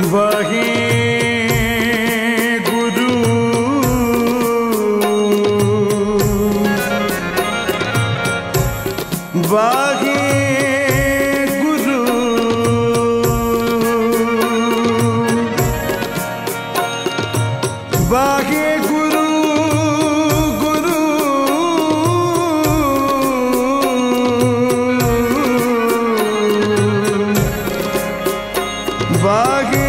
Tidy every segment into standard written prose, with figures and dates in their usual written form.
वाहे गुरु वाहे गुरु वाहे गुरु गुरु वाहे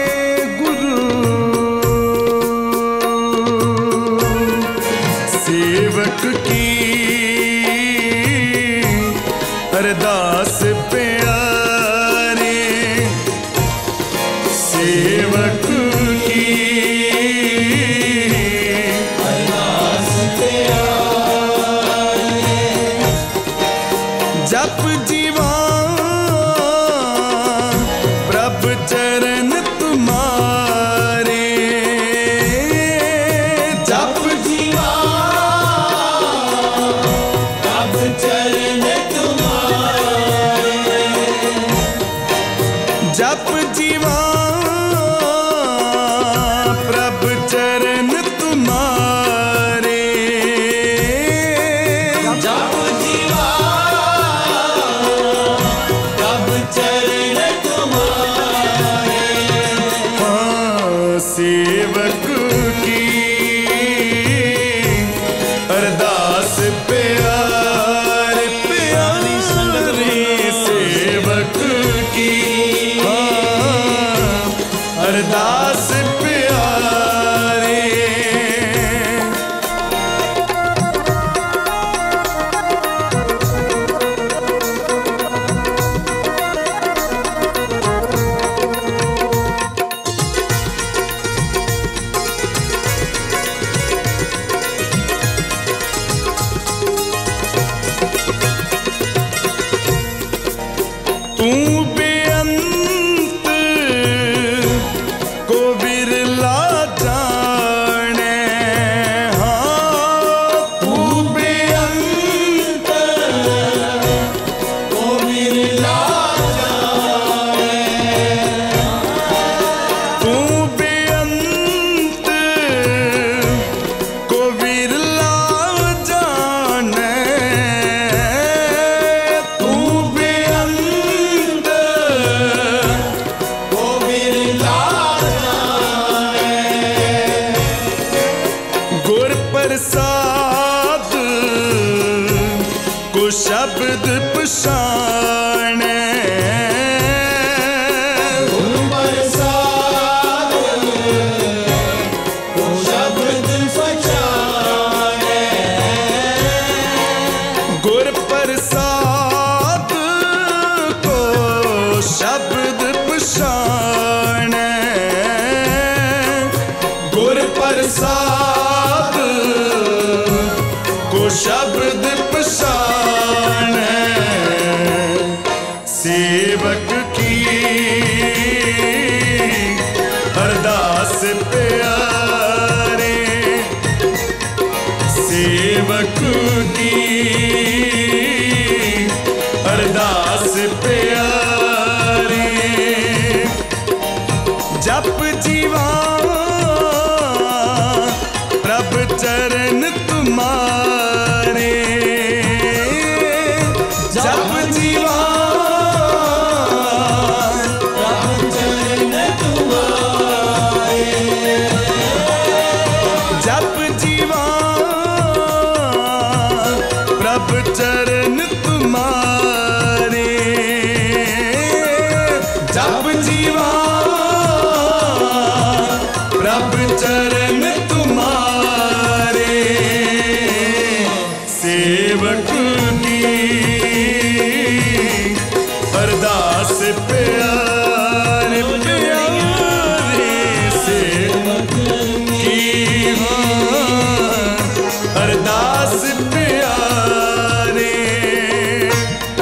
अरदास प्यारे सेवक की अरदास प्यारे जप जीवा प्रभ चरण तुम्हारे जप जीवा प्रभ चरण जप जीवा प्रभ चरण तुम्हारे जप जीवा प्रभ चरण तुम्हारे हाँ सेवक की अरदास प्यारे प्यारी सुंदरी सेवक की अरदास प्यारे तू प्रसाद को शब्द पछाणे गुरु प्रसाद को शब्द पछाणे गुर प्रसाद को शब्द पछाणे गुर प्रसाद को शब्द पछाणे सेवक की अरदास प्यारे सेवक की अरदास प्यारे जप जीवा प्रभ चरण तुम्हारे जप जीवा प्रभ चरण तुम्हारे जप जीवा प्रभ चरण तुम्हारे जप जीवा प्रभ चरण तुम्हारे सेवक की अरदास प्यारे प्यारे सेवक की अरदास प्यारे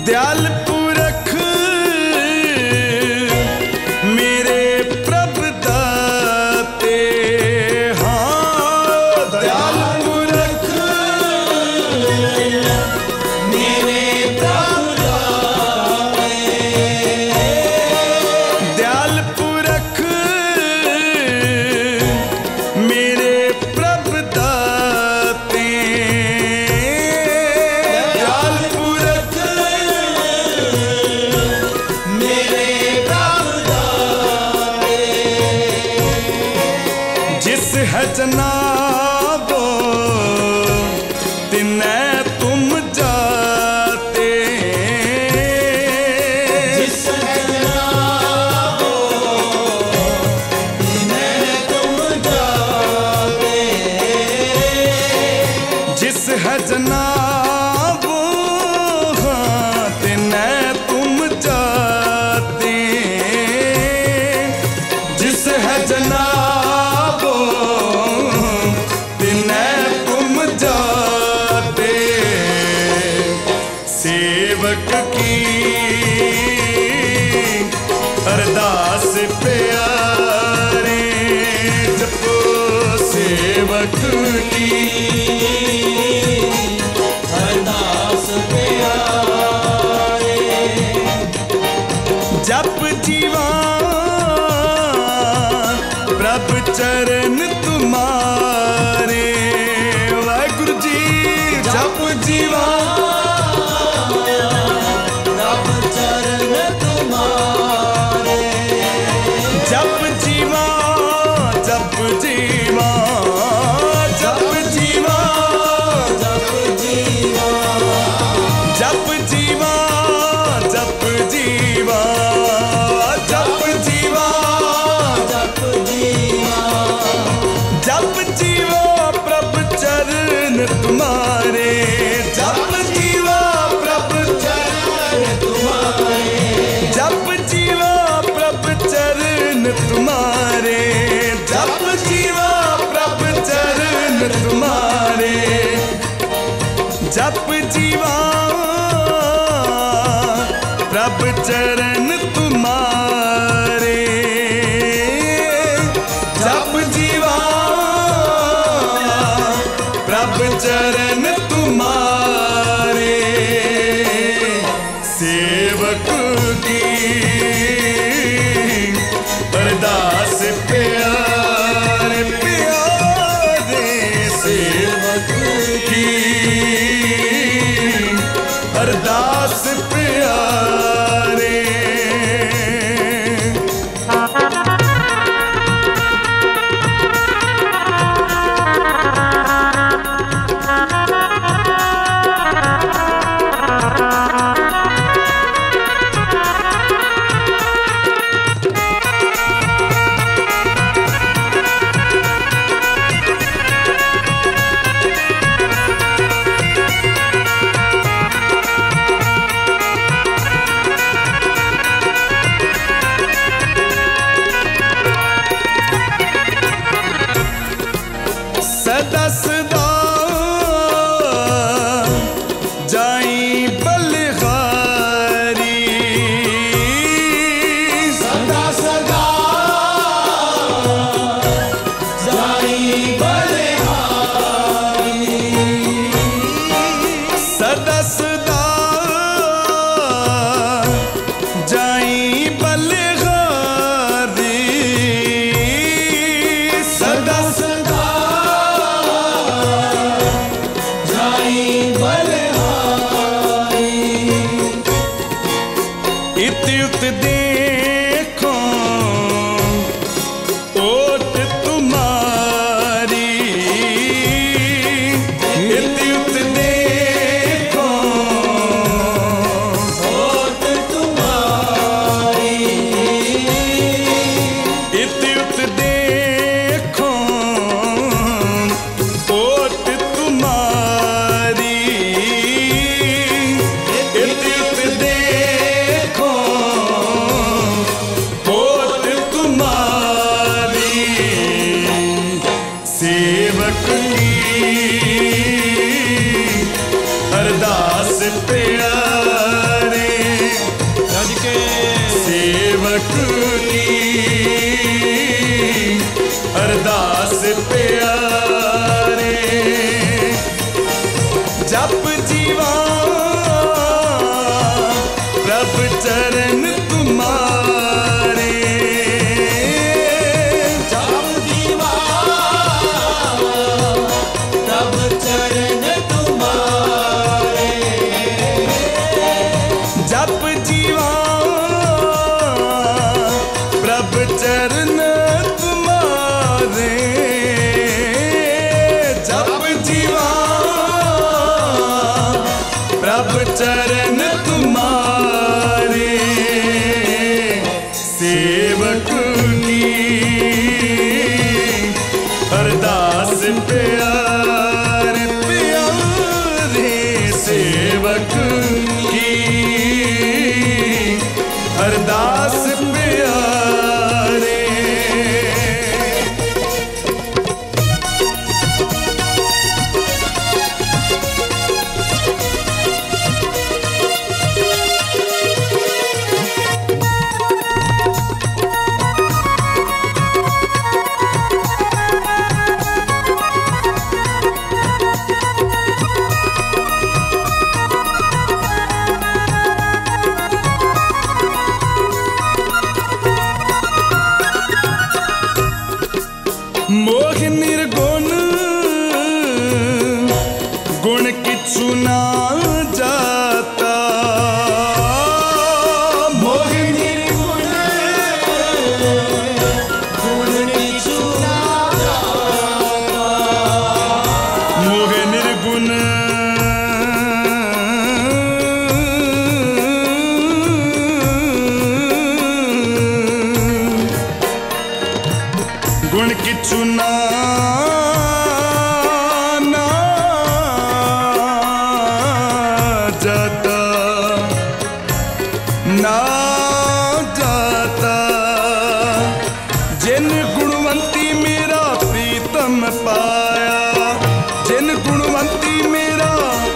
दयाल पुरख मेरे प्रभ दाते, हाँ दयाल पुरख मेरे प्रभ दाते, दयाल पुरख मेरे प्रभ दाते, दयाल पुरख मेरे प्रभ दाते, जिस है जनाबो तिन्ने तुम जाते, जिस है जनाबो तिन्ने तुम जाते, जिस है जनाबो हाँ तिन्ने तुम जाते, जिस है जनाबो तिन्ने तुम जाते, सेवक की अरदास प्यारे, जपो सेवक की अरदास प्यारे, जप जीवा प्रभ चरण तुम्हारे, वाहिगुरु जी जप जीवा प्रभ चरण तुम्हारे, जप जीवा जप जीवा जप जीवा जप जीवा जप जीवा जप जीवा जप जीवा जप जीवा जप जीवा प्रभ चरण तुम्हारे, जप जीवा प्रभ चरण तुम्हारे, जप जीवा प्रभ चरण तुम्हारे, जप जीवा प्रभ चरण तुम्हारे, जप जीवा प्रभ चरण तुम्हारे, जप जीवा प्रभ चरण तुम्हारे, सेवक की अरदास प्यारे प्यारे, सेवक की अरदास प्यारे। सदा सदा जाई बलिहारी, सदा सदा जाई बलिहारी, सदा सदा जाई बलिहारी, सदा सदा इत्युत देखो ओट तुम्हारी, इत्युत देखो ओट तुम्हारी, इत्युत देखो ओट तुम्हारी, इत्युत देखो ओट तुम्हारी, सेवक की अरदास प्यारे, चरण तुम्हारे। जप जीवा तब चरण तुम्हारे। जप जीवा प्रभु चरण तुम्हारे। जप जीवा प्रभु चरण तुम्हारे। सेवक की अरदास प्यारे प्यारे। सेवक की अरदास प्यारे। मोह निर्गुण गुण किछु ना जाता। मोह निर्गुण गुण किछु ना जाता। मोह निर्गुण गुण किछु ना जाता ना जाता। जिन गुणवंती मेरा प्रीतम पाया। जिन गुणवंती मेरा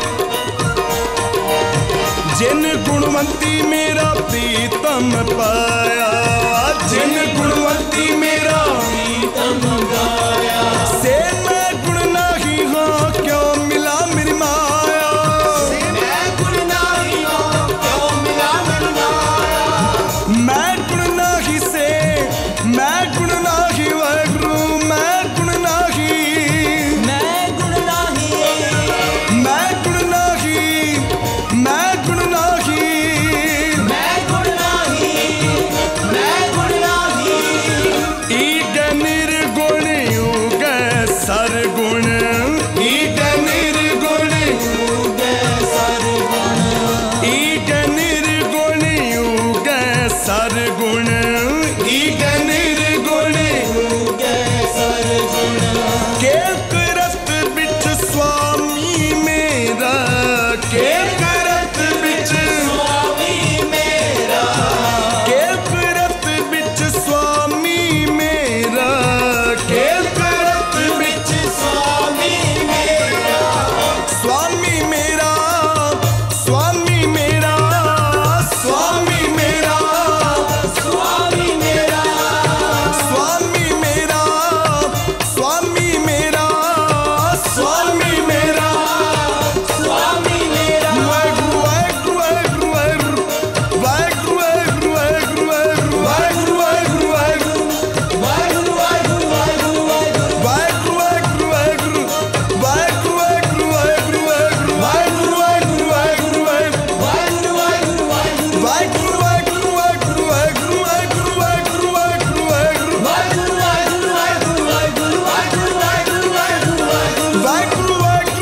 प्रीतम पाया। जिन गुणवंती मेरा प्रीतम गाया। से मैं गुण नाही हाँ क्यों मिला मेरी माया। से मैं गुण नाही हूँ क्यों मिला मेरी माया। मैं गुण नाही से मैं गुण नाही वाहिगुरु। मैं गुण नाही मैं गुण नाही मैं गुण नाही मैं गुण नाही। मैं गुण नाही मैं गुण नाही। ईग निर्गुण युग सरगुण। ईग निर्गुण उगे सरगुण। ईग निर्गुण युग सरगुण। ईग निर्गुण उगे सरगुण। के करत बिच स्वामी मेरा। के करत बिच स्वामी मेरा। के करत बिच स्वामी मेरा। के करत बिच स्वामी मेरा। स्वामी मेरा स्वामी मेरा स्वामी मेरा स्वामी मेरा। स्वामी मेरा स्वामी मेरा स्वामी मेरा। स्वामी मेरा। वाहिगुरु वाहिगुरु वाहिगुरु वाहिगुरु वाहिगुरु वाहिगुरु वाहिगुरु वाहिगुरु वाहिगुरु वाहिगुरु वाहिगुरु वाहिगुरु वाहिगुरु वाहिगुरु। वाहिगुरु वाहिगुरु वाहिगुरु वाहिगुरु वाहिगुरु वाहिगुरु वाहिगुरु वाहिगुरु वाहिगुरु वाहिगुरु वाहिगुरु वाहिगुरु वाहिगुरु। वाहिगुरु वाहिगुरु वाहिगुरु वाहिगुरु वाहिगुरु वाहिगुरु वाहिगुरु वाहिगुरु वाहिगुरु वाहिगुरु वाहिगुरु वाहिगुरु वाहिगुरु वाहिगुरु वाहिगुरु वाहिगुरु। वाहिगुरु वाहिगुरु वाहिगुरु वाहिगुरु वाहिगुरु वाहिगुरु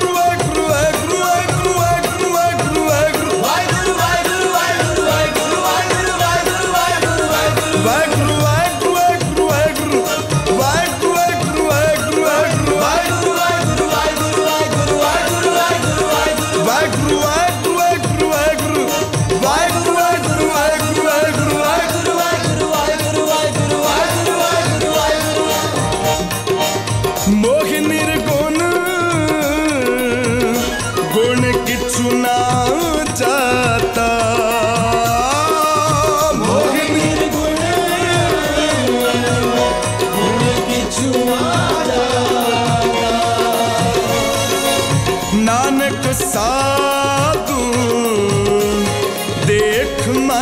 वाहिगुरु वाहिगुरु वाहिगुरु वाहिगुरु वाहिगुरु वाहिगुरु वाहिगुरु वाहिगुरु वाहिगुरु वाहिगुरु वाहिगुरु। वाहिगुरु वाहिगुरु वाहिगुरु वाहिगुरु वाहिगुरु वाहिगुरु वाहिगुरु वाहिगुरु वाहिगुरु वाहिगुरु वाहिगुरु वाहिगुरु वाहिगुरु वाहिगुरु वाहिगुरु वाहिगुरु। वाहिगुरु वाहिगुरु वाहिगुरु वाहिगुरु वाहिगुरु वाहिगुरु वाहिगुरु वाहिगुरु वाहिगुरु वाहिगुरु वाहिगुरु वाहिगुरु वाहिगुरु वाहिगुरु वाहिगुरु वाहिगुरु। मोह निर्गुण गुण किछु ना जाता। मोह निर्गुण गुण किछु ना जाता। नानक साधु देख मन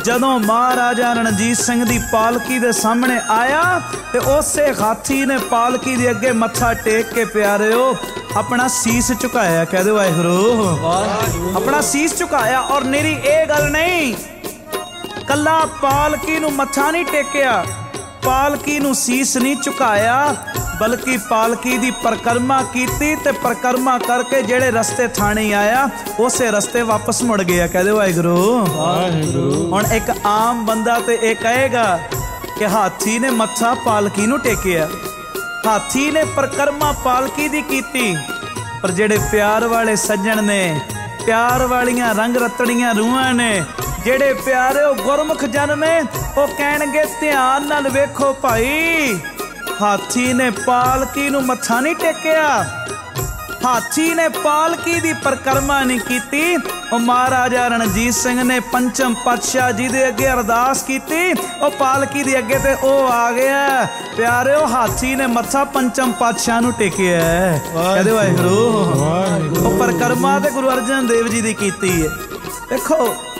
ਜਦੋਂ ਮਹਾਰਾਜਾ ਰਣਜੀਤ ਸਿੰਘ ਦੀ ਪਾਲਕੀ ਦੇ ਸਾਹਮਣੇ ਆਇਆ ਤੇ ਉਸੇ ਹਾਥੀ ਨੇ ਪਾਲਕੀ ਦੇ ਅੱਗੇ ਮੱਥਾ ਟੇਕ ਕੇ ਪਿਆਰਿਓ अपना शीस झुकाया। कह दो वाहिगुरू। अपना शीस झुकाया और निरी ये गल नहीं कला पालकी नू मत्था नहीं टेकिया, पालकी नू शीस नहीं झुकाया, बल्कि पालकी दी परिक्रमा कीती ते परिक्रमा करके जेड़े रस्ते थाने आया उसे रस्ते वापस मुड़ गया। कह दो वाहिगुरू। हुण एक आम बंदा ते ये कहेगा कि हाथी ने मत्था पालकी नू टेकिया, हाथी ने परिक्रमा पालकी दी कीती, पर जेड़े प्यार वाले सज्जन ने, प्यार वालियां रंग रतड़ियां रूहां ने, जेड़े प्यारे गुरमुख जन ने, वो कहणगे ध्यान नाल वेखो भाई, हाथी ने पालकी नू मत्था नहीं टेकिया, हाथी ने पालकी दी परिक्रमा नहीं कीती। महाराजा रणजीत सिंह ने पंचम पातशाह जी दे अगे अरदास कीती, पालकी दे अगे ते ओ आ गया। प्यारे हाथी ने मत्था पंचम पातशाह नू टेकिया। कहदे वाहिगुरू। परिक्रमा ते गुरु अर्जन देव जी दी कीती है। देखो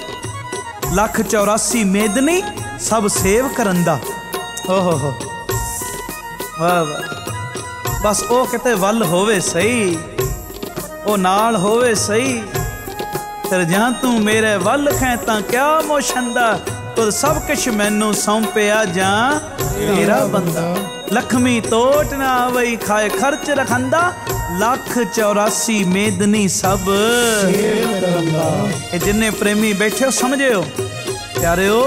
184 मेदनी सब सेव करंदा। हो वाह वाह। बस ओ किते वल होवे सही, ओ नाल होवे सही, फिर जां तू मेरे वल खे तां क्या मोशंदा, तुद सब किश मैनू सौंपिया जां तेरा बंदा। लखमी तोट ना आवई खाए खर्च रखंदा, 184 मेदनी सब ये जिन्ने प्रेमी बैठे हो समझियो प्यारिओ।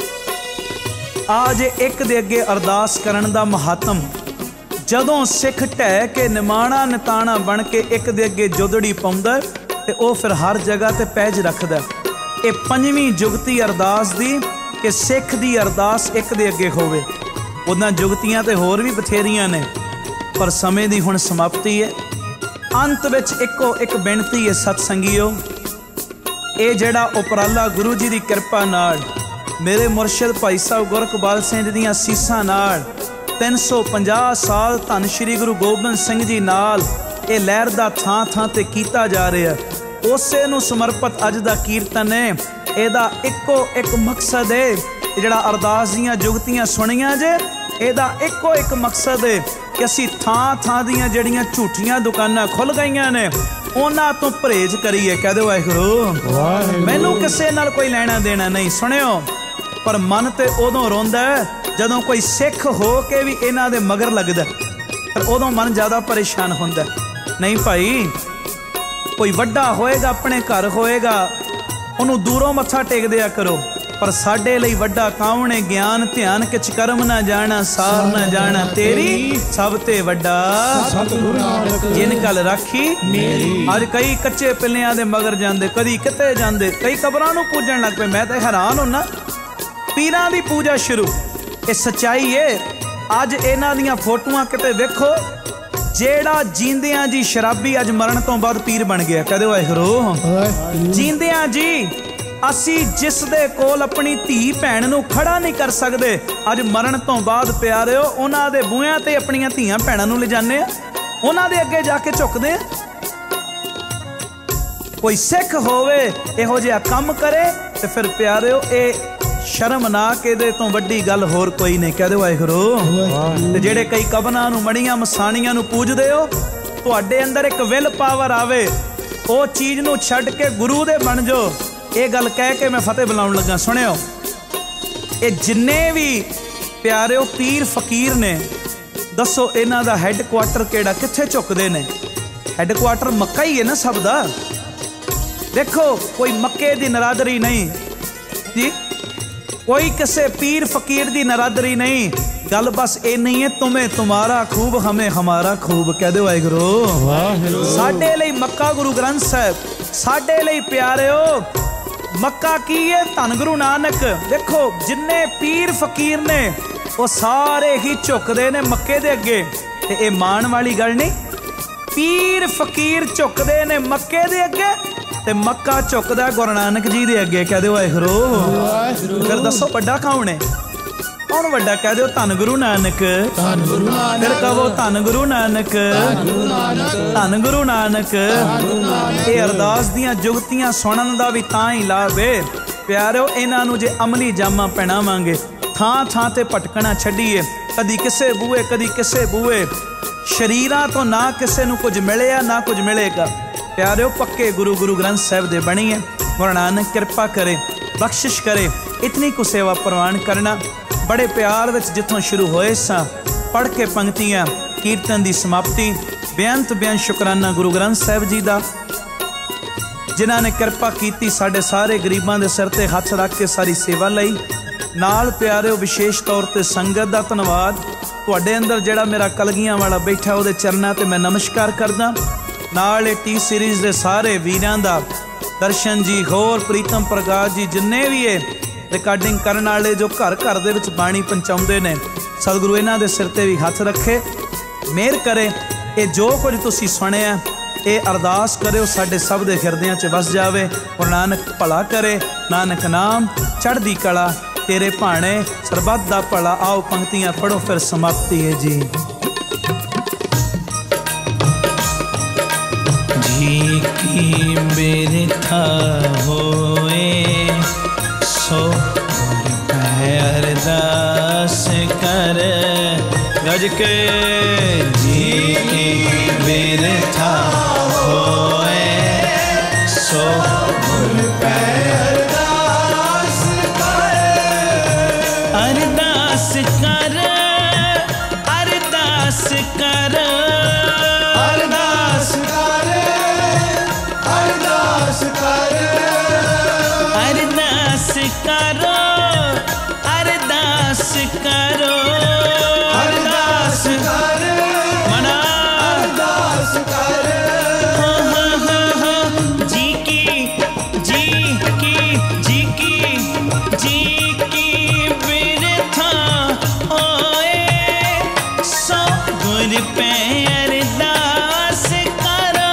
आज एक दे अगे अरदास करन दा महात्म, जदों सिख ढह के निमाणा निताणा बन के एक दे अगे जोदड़ी पाउंदा ते ओ फिर हर जगह ते पैज रखदा। ये पंजवीं जुगती अरदास दी कि सिख दी अरदास एक दे अगे होवे। उदां जुगतियां ते होर भी बथेरियां ने, पर समय दी हुण समाप्ति है। अंत विच इक्को एक बेनती है सतसंगियो, ये जिहड़ा उपराला गुरु जी दी किरपा नाल मेरे मुर्शद भाई साहब गुरकबाल सिंह दीआं सीसां नाल 350 साल धन श्री गुरु गोबिंद सिंह जी नाल ये लहर दा थां थां ते कीता जा रहा, उसे नूं समर्पित अज दा कीर्तन है। इहदा इक्को एक मकसद है, जिहड़ा अरदास दीआं जुगतियां सुनियां जे, इहदा इक्को एक मकसद है कि असीं थां थां दीआं जिहड़ियां झूठियां दुकानां खुल गईयां ने उन्हां तों परहेज करिए। कह दो वाहिगुरू। मैनूं किसे नाल कोई लेना देना नहीं, सुनियो, पर मन ते उदों रोंदा जदों कोई सिख हो के भी इन्हां दे मगर लगदा, पर उदों मन ज़्यादा परेशान हुंदा। नहीं भाई, कोई वड्डा होएगा अपने घर होएगा उन्होंने दूरों मत्था टेक दिया करो, पर साडे लई वड्डा कौन है? ज्ञान ध्यान किच कर्म ना जाना, सार ना जाना तेरी सब ते वड्डा जिन गल राखी मेरी। अज कई कच्चे पिल्लियां दे मगर जांदे, कदी किते जांदे, कई कबरां नूं पूजण लग पे। मैं तो हैरान हुन्ना, पीरां दी पूजा शुरू। ये सच्चाई है। अज इन्हां दियां फोटोआं किते वेखो, जेड़ा जींदियां जी शराबी अज मरण तो बाद पीर बन गया। कहदे वाहिगुरू। जींदियां जी असी जिस दे कोल अपनी धी भैन नूं खड़ा नहीं कर सकते, अज मरण तो बाद प्यारिओ उन्हां दे बूहियां ते अपनियां धीआं भैणां नूं ले जाने, उन्हां दे अगे जाके झुकदे। कोई सिख होवे इहो जिहा काम करे ते फिर प्यारिओ ए शर्मनाक इहदे तो वड्डी गल होर कोई नहीं। कह दो वाहिगुरू। ते जेड़े कई कबनां नूं मणियां मसाणियां नूं पूजदे हो, तुहाडे अंदर एक विल पावर आवे, ओ चीज़ नूं छड्ड के गुरु दे बन जाओ। ये गल कह के मैं फतेह बुलाउण लगा। सुनियो, ये जिन्ने भी प्यारिओ पीर फकीर ने, दसो इन्हां दा हैडकुआटर किहड़ा, कित्थे झुकदे ने? हैडकुआटर मक्का ही है ना सब दा। देखो कोई मक्के दी नरादरी नहीं जी, कोई किसे पीर फकीर दी नरादरी नहीं। गल बस ये नहीं है तुम्हें तुम्हारा खूब हमें हमारा खूब। कह दो वाहिगुरू। साडे लई मक्का गुरु ग्रंथ साहब, साडे लई प्यारिओ मक्का की है धन गुरु नानक। देखो जिन्ने पीर फकीर ने वो सारे ही झुकदे ने मक्के दे अगे, ते ये मान वाली गल नहीं। पीर फकीर झुकदे ने मक्के दे अगे ते मक्का झुकदा गुरु नानक जी दे अगे। कह दो वाहिगुरू। फिर दसो वड्डा कौन है? कौन वड्डा? कह दो धन गुरु नानक। फिर कहो धन गुरु नानक, धन गुरु नानक। ये अरदास दियां जुगतियां सुनन दा भी तां ही लाभ है प्यारो इन्हों जे अमली जामा पहनावांगे थां थां ते भटकना छड्डीए कदी किसे बूए कदी किसे बूए शरीरां तो ना किसे नूं कुछ मिलिया ना कुछ मिलेगा। प्यारो पक्के गुरु गुरु ग्रंथ साहिब दे बणीए गुरु नानक कृपा करे बख्शिश करे इतनी को सेवा प्रवान करना। बड़े प्यार विच जिथों शुरू होए सा पढ़ के पंक्तियां कीर्तन की समाप्ति बेअंत बेअंत शुकराना गुरु ग्रंथ साहिब जी का जिन्हां ने कृपा की साडे सारे गरीबां दे सिर ते हथ रख के सारी सेवा लई। नाल प्यारिओ विशेष तौर ते संगत दा धन्नवाद तुहाडे अंदर जिहड़ा मेरा कलगियां वाला बैठा उहदे चरनां ते मैं नमस्कार करदा। नाल टी सीरीज़ दे सारे वीरां दा दर्शन जी होर प्रीतम प्रकाश जी जिन्ने भी है रिकॉर्डिंग करने वाले जो घर घर दे विच बाणी पहुँचाउंदे ने सतगुरु इन्हां दे सिर ते भी हथ रखे मेहर करे। ये जो कुछ तुसीं सुनिया ये अरदास करो साडे सब दे हिरदियां च वस जावे और नानक भला करे। नानक नाम चढ़दी कला तेरे भाणे सरबत दा भला। आओ पंक्तियां पढ़ो फिर समाप्ति है जी। जी की बिरथा होए सो अरदास कर गज के जी की बिरथा होए सो अरदास कर अरदास कर अरदास कर अरदास कर अरदास कर अरदास करो अरदास करो अरदास कर मना अरदास कर जी की जी की बिरथा होए सो गुर पे अरदास करो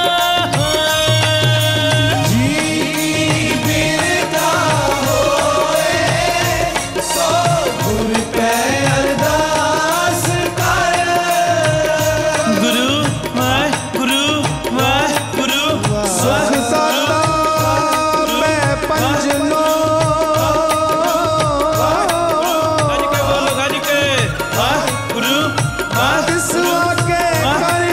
जी बिरथा होए सो गुर पे अरदास कर गुरु वाह गुरु सुख साता मैं पंजनो गज के वाह गुरु वाह दिसवा के कर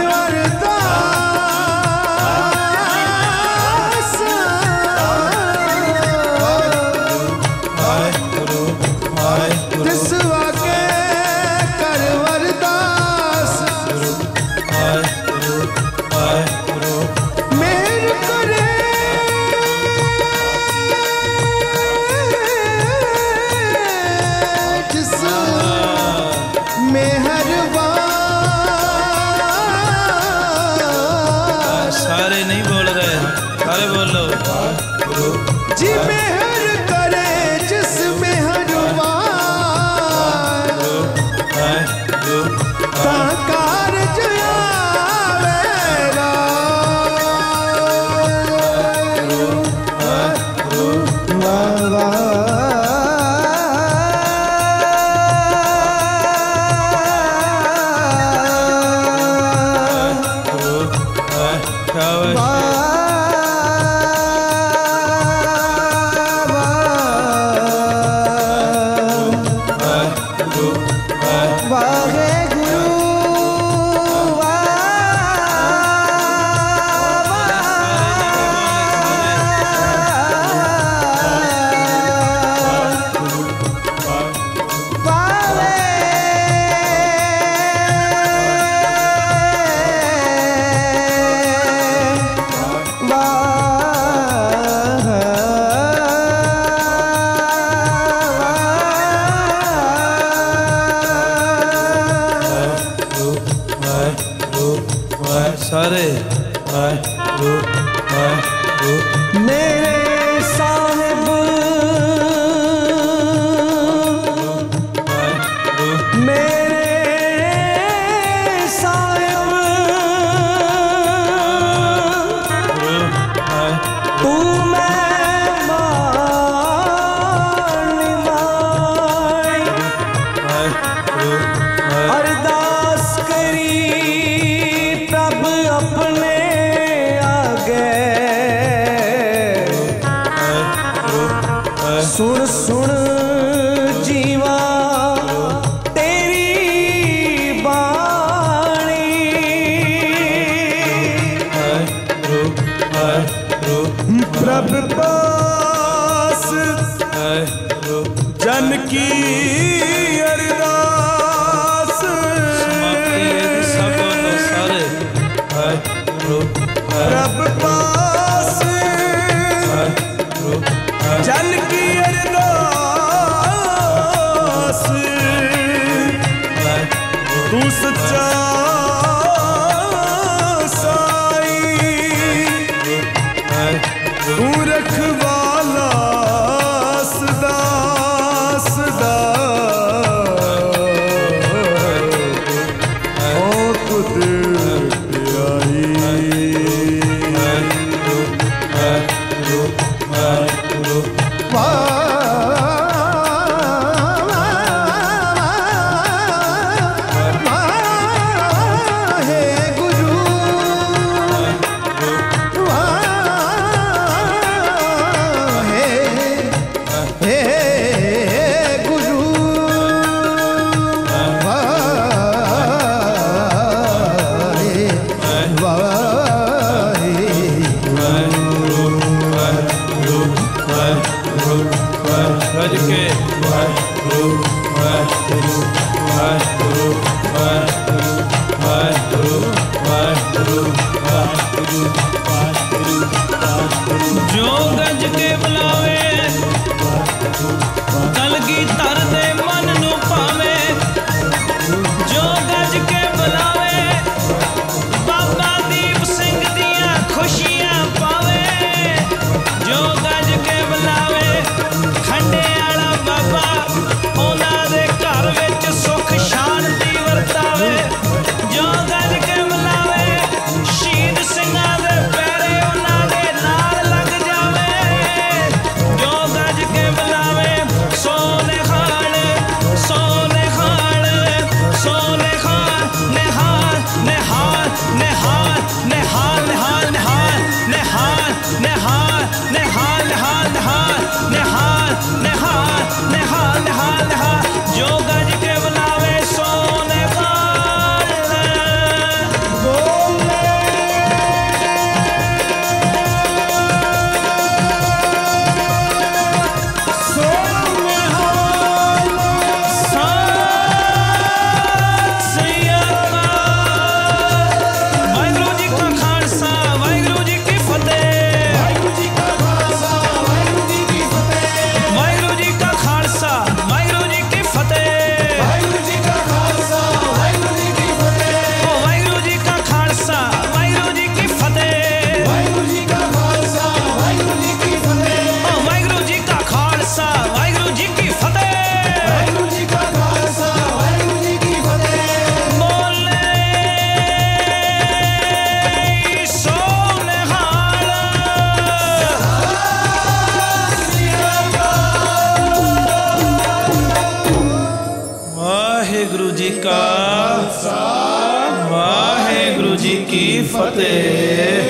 अरदास दिसवा के कर अरदास मेहर करे जिस मेहरबान सारे नहीं बोल रहे सारे बोलो जी मेहर करे जिस मेहरबान ताकार जयावेगा सारे मेरे साहिब मेरे साहिब तू अरदास करी प्रभ अपने आगे की अरदास रब पास जल की अरदास तू सच्चा तू रखवाला सदा सदा ओ कुदरत आई जो गज के बुलावे कलगी धर दे मन नू पावे जो गज के बुलावे बाबा दीप सिंह दियां खुशियां पावे जो गज के बुलावे खंडे आला बाबा उन्हां दे घर विच सुख शांति वरतावे जो गज के बुलावे शहीद सिंहां दे पैरे उन्हां दे नाल लग जावे जो गज के बुलावे सोने खान निहाल निहाल निहाल निहाल निहाल निहाल निहाल निहाल निहाल निहाल निहाल निहाल निहाल निहाल निहाल जो गज के बुलावे सोने खान वाहिगुरू जी का खालसा वाहिगुरू जी की फतेह वाहिगुरू जी का खालसा वाहिगुरू जी की फतेह वाहिगुरू जी का खालसा वाहिगुरू जी की फतेह वाहिगुरू जी का खालसा वाहिगुरू जी की फतेह ओ वाहिगुरू जी का खालसा वाहिगुरू जी की फतेह वाहिगुरू जी का खालसा वाहिगुरू जी की फतेह ओ वाहिगुरू जी का खालसा वाहिगुरू जी की फतेह वाहिगुरू जी का खालसा वाहिगुरू जी की फतेह बोले सोने हाल वाहिगुरू जी का वाहिगुरू जी की फतेह।